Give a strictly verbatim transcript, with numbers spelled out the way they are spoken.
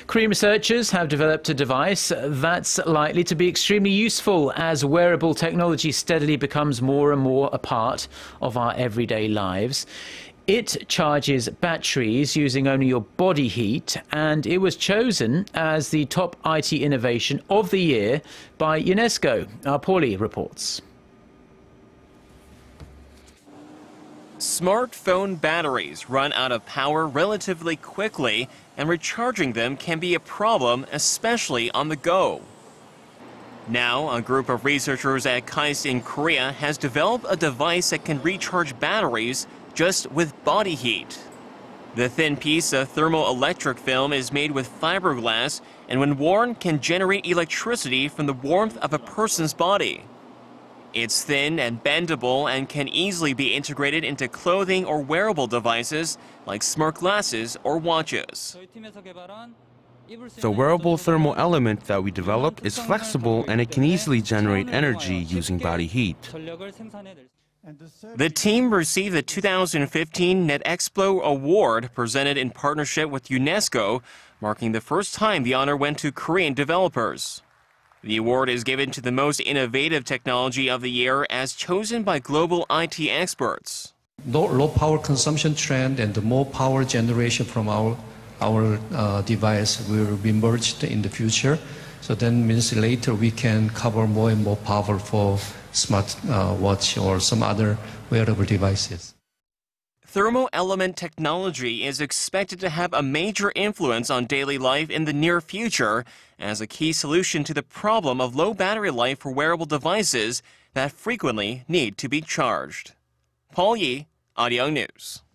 Korean researchers have developed a device that's likely to be extremely useful as wearable technology steadily becomes more and more a part of our everyday lives. It charges batteries using only your body heat, and it was chosen as the top I T innovation of the year by UNESCO. Our Paulie reports. Smartphone batteries run out of power relatively quickly, and recharging them can be a problem, especially on the go. Now, a group of researchers at KAIST in Korea has developed a device that can recharge batteries just with body heat. The thin piece of thermoelectric film is made with fiberglass and when worn can generate electricity from the warmth of a person's body. It's thin and bendable and can easily be integrated into clothing or wearable devices like smart glasses or watches. The wearable thermal element that we developed is flexible and it can easily generate energy using body heat. The team received the two thousand fifteen NetExpo Award presented in partnership with UNESCO, marking the first time the honor went to Korean developers. The award is given to the most innovative technology of the year as chosen by global I T experts. Low, low power consumption trend and the more power generation from our, our uh, device will be merged in the future. So then means later we can cover more and more power for smart uh, watch or some other wearable devices. Thermo-element technology is expected to have a major influence on daily life in the near future as a key solution to the problem of low battery life for wearable devices that frequently need to be charged. Paul Yi, Arirang News.